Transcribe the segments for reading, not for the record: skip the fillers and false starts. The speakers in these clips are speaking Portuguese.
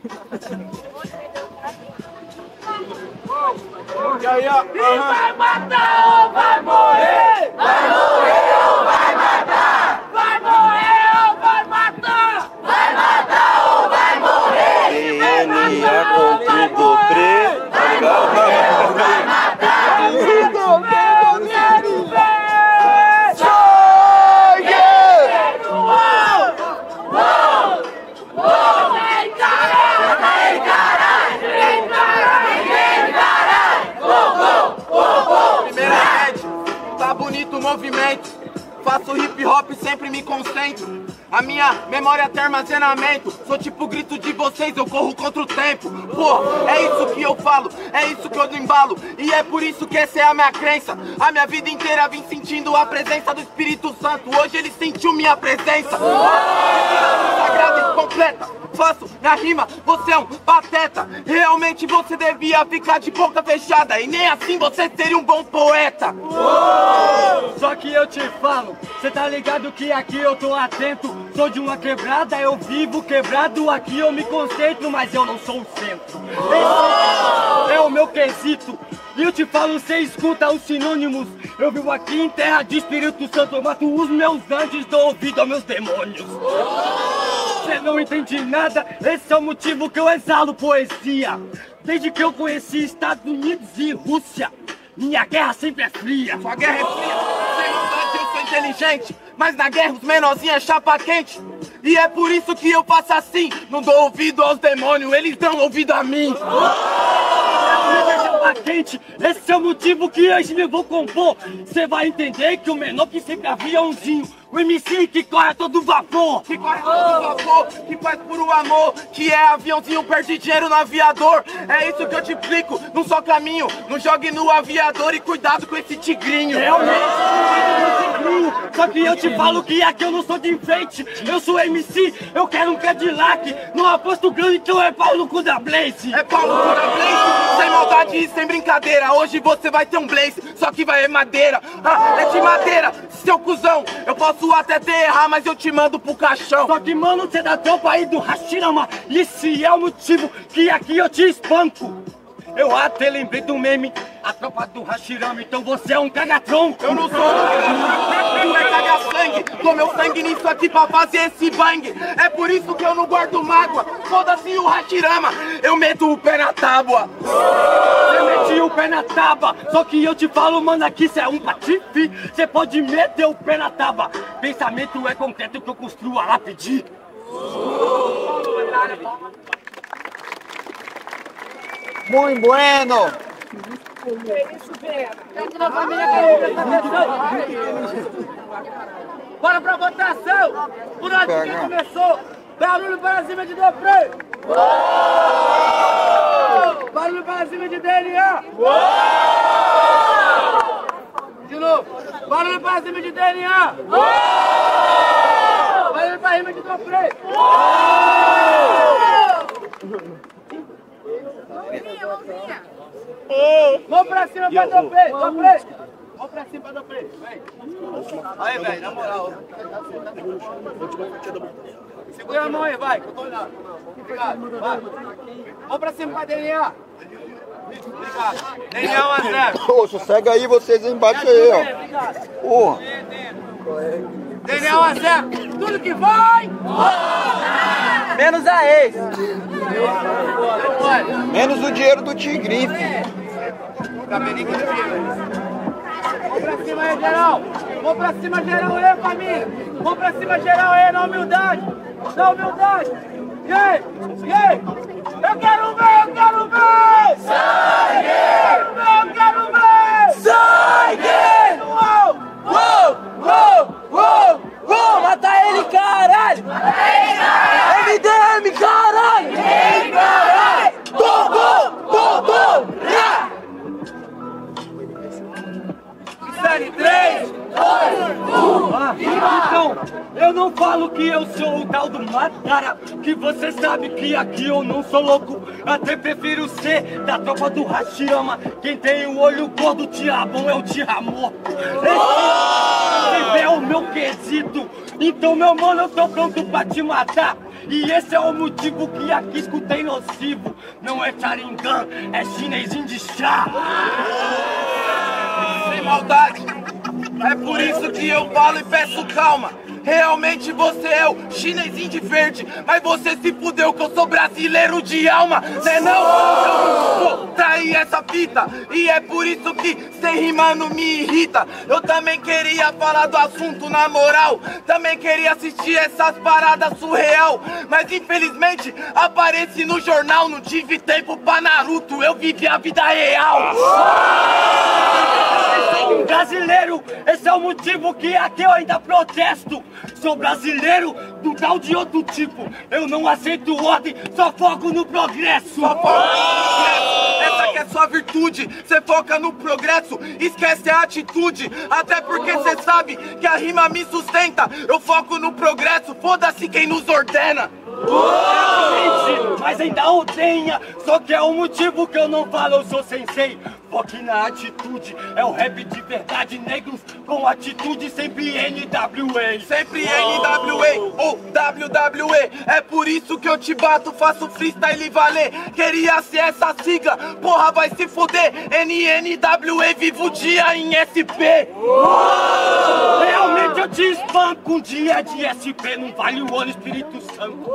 E aí, ó. E vai matar ou vai morrer? Vai morrer ou vai matar? Vai morrer ou vai matar? Vai matar ou vai morrer? DNA contigo preto. Vai morrer ou vai matar? Meu querido! Tá bonito o movimento, faço hip hop, sempre me concentro. A minha memória tem armazenamento. Sou tipo grito de vocês, eu corro contra o tempo. Pô, é isso que eu falo, é isso que eu embalo. E é por isso que essa é a minha crença. A minha vida inteira vim sentindo a presença do Espírito Santo. Hoje ele sentiu minha presença. Sagrada e completa. Faço na rima, você é um pateta. Realmente você devia ficar de boca fechada. E nem assim você seria um bom poeta. Só que eu te falo, cê tá ligado que aqui eu tô atento. Sou de uma quebrada, eu vivo quebrado. Aqui eu me concentro, mas eu não sou o centro. Esse é o meu quesito. E eu te falo, cê escuta os sinônimos. Eu vivo aqui em terra de Espírito Santo. Eu mato os meus anjos, dou ouvido aos meus demônios. Cê não entende nada, esse é o motivo que eu exalo poesia. Desde que eu conheci Estados Unidos e Rússia, minha guerra sempre é fria. Sua guerra é fria, sem maldade eu sou inteligente. Mas na guerra os menorzinhos é chapa quente. E é por isso que eu faço assim. Não dou ouvido aos demônios, eles dão ouvido a mim. Quente. Esse é o motivo que hoje me vou compor. Cê vai entender que o menor que sempre havia umzinho. O MC que corre a todo vapor. Que corre a todo vapor, que faz puro amor. Que é aviãozinho, perde dinheiro no aviador. É isso que eu te explico, num só caminho. Não jogue no aviador e cuidado com esse tigrinho. Só que eu te falo que aqui eu não sou de enfeite. Eu sou MC, eu quero um Cadillac. Não aposto grande que eu é pau no cu da Blaze. É pau no cu da Blaze, sem maldade e sem brincadeira. Hoje você vai ter um Blaze, só que vai é madeira. É de madeira, seu cuzão. Eu posso até te errar, mas eu te mando pro caixão. Só que mano, cê da tropa aí do Hashirama. E esse é o motivo que aqui eu te espanco. Eu até lembrei do meme, a tropa do Hashirama, então você é um cagatronco. Eu não sou tu vai cagar sangue, dou meu sangue nisso aqui pra fazer esse bang. É por isso que eu não guardo mágoa, foda-se o Hashirama, eu meto o pé na tábua. Você meti o pé na tábua, só que eu te falo, mano, aqui cê é um patife. Cê pode meter o pé na tábua, pensamento é concreto que eu construo a lápide. Muito bueno! Bora pra votação! Por onde que começou? Barulho para cima de Dopré! Barulho para cima de DNA! De novo! Barulho para cima de DNA! Barulho para cima de Dopré! Vamos pra cima pra Dopré! Dopré! Vamos pra cima pra Dopré! Vem! Aí, velho, na moral! Segura a mão aí, vai, que eu tô olhando. Obrigado, vai. Vamos pra cima pra DNA. Obrigado. DNA 1 a 0. Poxa, segue aí vocês aí embaixo aí, ó. Porra. DNA 1 a 0. Tudo que vai. Menos a ex. Menos o dinheiro do Tigrinho. Cabelinho que tira. Vamos pra cima aí, geral. Vamos pra cima, geral aí, família. Vamos pra cima, geral aí, na humildade. Na humildade. E aí? E aí? Eu quero ver, eu quero ver! Sangue! Eu quero ver! Sangue! Uou! Uou! Uou! Uou! Uou! Mata ele, caralho! Mata ele, caralho! MDM, caralho! MDM, caralho! Bom, bom, bom, rá! Série 3, 2, 1! Então, eu não falo que eu sou o tal do Matara, que você sabe que aqui eu não sou louco. Até prefiro ser da tropa do Hashirama. Quem tem o olho gordo, tira bom é o tira morto. Esse é o meu quesito. Então, meu mano, eu tô pronto pra te matar. E esse é o motivo que aqui escutei nocivo. Não é Sharingan, é chinesinho de chá. Sem maldade, é por isso que eu falo e peço calma. Realmente você é o chinesinho de verde, mas você se fudeu que eu sou brasileiro de alma, né não? Eu vou trair essa fita, e é por isso que sem rima não me irrita. Eu também queria falar do assunto na moral, também queria assistir essas paradas surreal, mas infelizmente apareci no jornal, não tive tempo pra Naruto, eu vivi a vida real. Brasileiro, esse é o motivo que aqui eu ainda protesto. Sou brasileiro do tal de outro tipo. Eu não aceito ordem, só foco no progresso. Só foco no progresso, essa que é sua virtude. Cê foca no progresso, esquece a atitude. Até porque cê sabe que a rima me sustenta. Eu foco no progresso, foda-se quem nos ordena. Gente, mas ainda odeia. Só que é o motivo que eu não falo, eu sou sensei. Foque na atitude, é o rap de verdade, negros com atitude, sempre NWA. Sempre NWA ou WWE, é por isso que eu te bato, faço freestyle valer. Queria ser essa sigla, porra vai se fuder. NNWA, vivo o dia em SP. Realmente eu te espanco, um dia de SP não vale o ano Espírito Santo.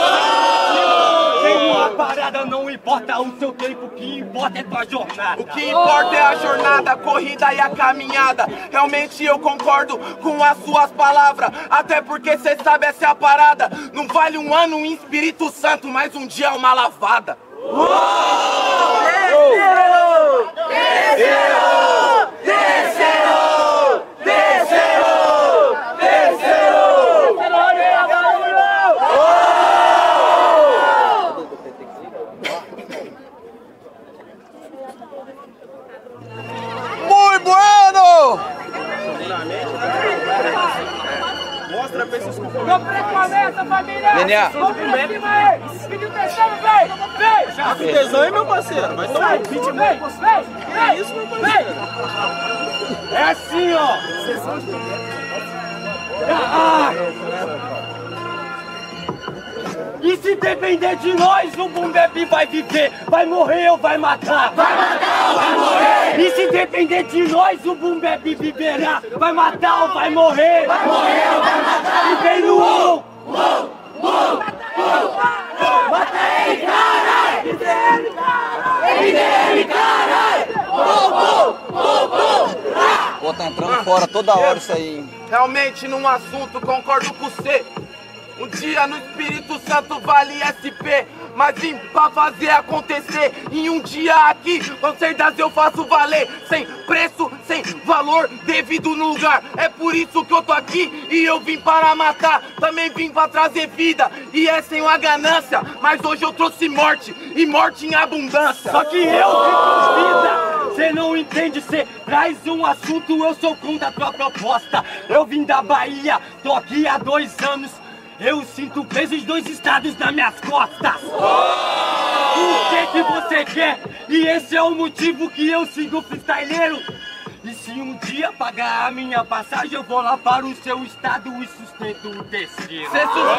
Tem uma parada, não importa o seu tempo, o que importa é tua jornada. O que importa é a jornada, a corrida e a caminhada. Realmente eu concordo com as suas palavras, até porque cê sabe essa é a parada. Não vale um ano em Espírito Santo, mas um dia uma lavada. Terceiro! Terceiro! Terceiro! Terceiro! Terceiro! Muito bueno! Mostra pra esses companheiros. Vamos pra começa, família! Daniel. Vamos pra cima aí! Pediu tesão, vem! Vem! Já tesão, hein, meu parceiro? Mas não Vem! beat Vem! que isso, meu parceiro? É assim, ó. E se depender de nós, o Boom Bap vai viver, vai morrer ou vai matar? Vai matar ou vai morrer? E se depender de nós, o Boom Bap viverá, vai matar ou vai morrer? Vai morrer ou vai matar? E vem no uou! Uou! Uou! Mata ele, caralho! MDM, caralho! Pô, tá entrando fora toda hora isso aí, hein? Realmente num assunto concordo com você. Um dia no Espírito Santo vale SP, mas vim pra fazer acontecer. Em um dia aqui, com certeza eu faço valer. Sem preço, sem valor, devido no lugar. É por isso que eu tô aqui e eu vim para matar. Também vim pra trazer vida, e é sem uma ganância. Mas hoje eu trouxe morte, e morte em abundância. Só que eu fico vida. Cê não entende, cê traz um assunto, eu sou contra a tua proposta. Eu vim da Bahia, tô aqui há 2 anos. Eu sinto o peso dos 2 estados nas minhas costas. O que você quer? E esse é o motivo que eu sigo freestyleiro. E se um dia pagar a minha passagem, eu vou lá para o seu estado e sustento o terceiro.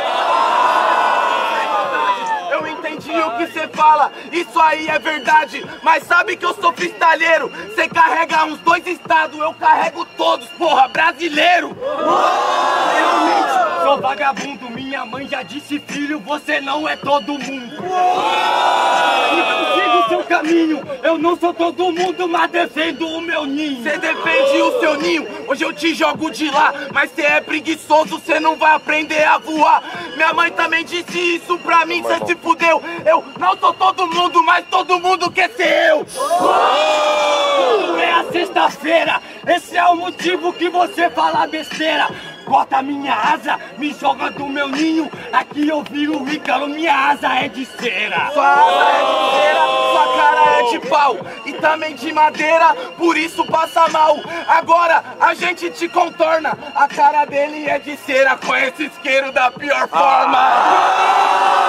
Eu entendi o que cê fala, isso aí é verdade. Mas sabe que eu sou freestyleiro. Cê carrega uns 2 estados, eu carrego todos, porra, brasileiro. Realmente, sou vagabundo, minha mãe já disse, filho, você não é todo mundo. Então siga o seu caminho, eu não sou todo mundo, mas defendo o meu ninho. Cê defende o seu ninho, hoje eu te jogo de lá. Mas cê é preguiçoso, cê não vai aprender a voar. Minha mãe também disse isso pra mim, cê se fudeu. Eu não sou todo mundo, mas todo mundo quer ser eu. Quando é a sexta-feira, esse é o motivo que você fala besteira. Corta minha asa, me joga do meu ninho. Aqui eu viro o Ícaro, minha asa é de cera. Sua asa é de cera, sua cara é de pau e também de madeira, por isso passa mal. Agora a gente te contorna, a cara dele é de cera, com esse isqueiro da pior forma.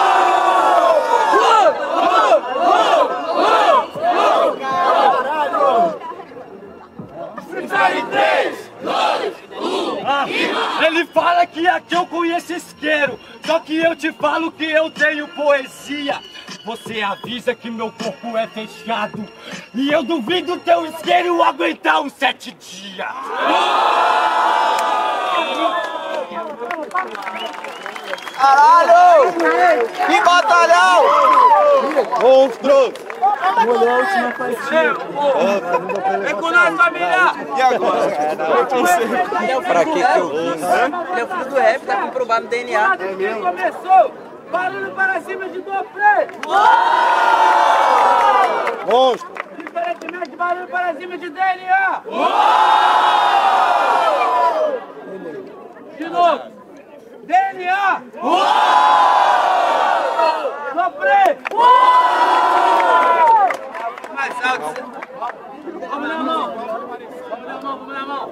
Ele fala que aqui eu conheço isqueiro, só que eu te falo que eu tenho poesia. Você avisa que meu corpo é fechado. E eu duvido teu isqueiro aguentar uns 7 dias. Caralho! Que batalhão! Monstros! Vem com nós, família! E agora? Pra que eu vim? Ele é o filho do rap, tá comprovado no DNA. Quem começou? Barulho para cima de Dopré! Monstro! Diferentemente, barulho para cima de DNA! De novo! DNA! Dopré! Mais alto! Vamos na mão! Vamos na mão!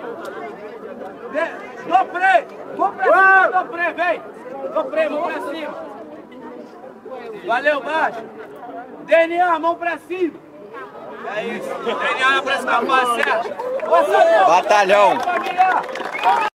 Dopré! Vamos pra cima, Dopré, vem! Dopré, mão pra cima! Valeu, baixo! DNA, mão pra cima! É isso! DNA na próxima fase, certo? Batalhão! Família!